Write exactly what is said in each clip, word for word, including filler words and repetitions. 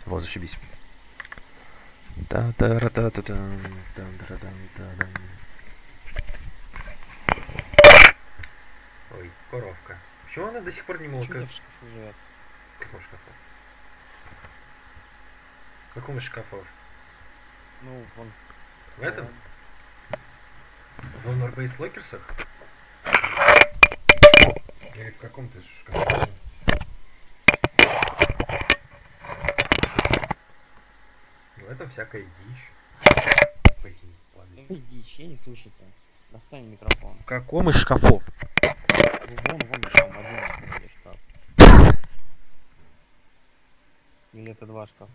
Вот, зашибись. та та ра та та там там та там та. Ой, коровка. Почему она до сих пор не Почему у молоко? тебя в шкафу живет? В каком шкафу? В каком из шкафов? Ну, вон. В этом? В Honor-Base Lockers'ах? Или в каком-то шкафу? В этом всякая дичь. Блин, ладно. Эй, дичь, я не слышу тебя. Достань микрофон. В каком из шкафов? Ну, вон, вон, там один где шкаф. Или это два шкафа?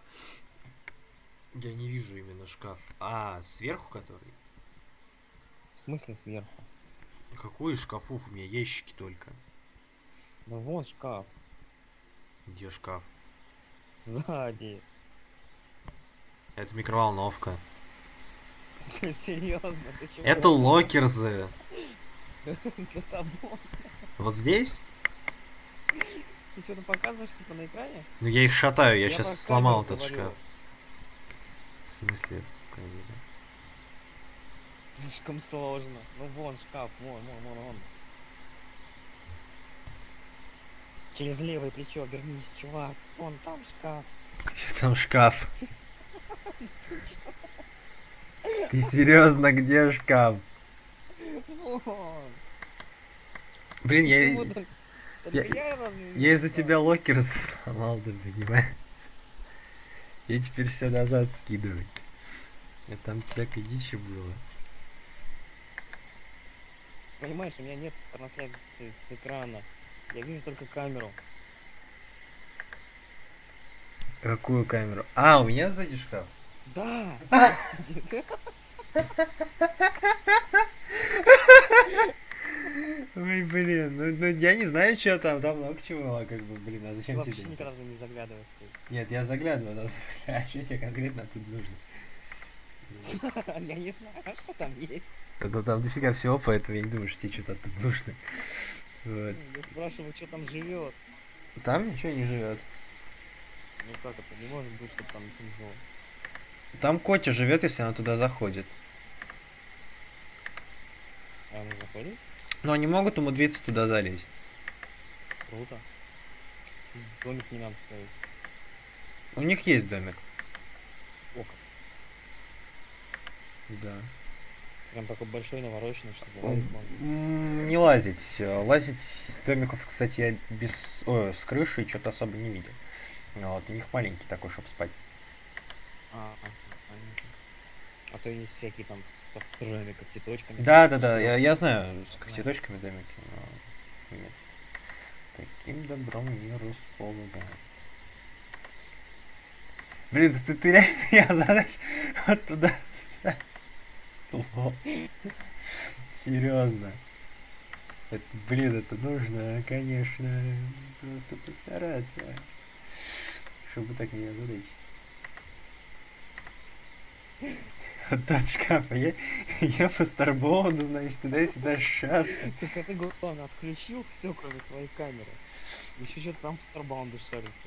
Я не вижу именно шкаф. А, сверху который? В смысле сверху? Какой из шкафов? У меня ящики только. Да вон шкаф. Где шкаф? Сзади. Это микроволновка. Серьезно, ты чего? Это локерзы. За тобой. Вот здесь? Ты что-то показываешь типа на экране? Ну я их шатаю, я, Я сейчас про сломал камеру этот говорю. шкаф. В смысле? камера? Слишком сложно. Ну вон шкаф, вон, вон, вон, вон. Через левое плечо вернись, чувак. Вон там шкаф. Где там шкаф? Ты серьезно, где шкаф? Вон. Блин, я, Ну, вот он. я, Только я разве не я из-за знаю? тебя локер сломал, да понимаешь? Я теперь все назад скидываю. А там всякой дичи было. Понимаешь, у меня нет трансляции с экрана. Я вижу только камеру. Какую камеру? А, у меня сзади шкаф. Да! Ой, блин, ну, ну я не знаю, что там, там много чего, как бы, блин, а Ты зачем вообще тебе? никогда не заглядываешь. Нет, я заглядываю, но в смысле, а что тебе конкретно тут нужно? Я не знаю, что там есть. Ну там дофига всего, поэтому я не думаю, что тебе что-то тут нужно. Вот. Я спрашиваю, что там живет. Там ничего не живет. Ну как это? Не может быть, что там ничего не жило. Там Котя живет, если она туда заходит. А она заходит? Но они могут умудриться туда залезть. Круто. Домик не надо ставить. У них есть домик. О, как. Да. Прям такой большой, навороченный, чтобы лазить можно. М, Не лазить. Лазить с домиков, кстати, я без... Ой, с крышей что-то особо не видел. Вот, у них маленький такой, чтобы спать. А, а, понятно. А то есть всякие там со встроенными когтеточками. Да, да, да, Что? я, я знаю, с когтеточками домики, но нет. Таким добром не располагаю. Блин, ты, ты реально, я задач вот туда. Лол. Серьезно. Это, блин, это нужно, конечно, просто постараться, чтобы так не озадачить. Вот тот шкаф, а я, я по Старбоуну, значит, туда-сюда шас. Так это главное, отключил все, кроме своей камеры. Еще что-то там по Старбаунду шарится.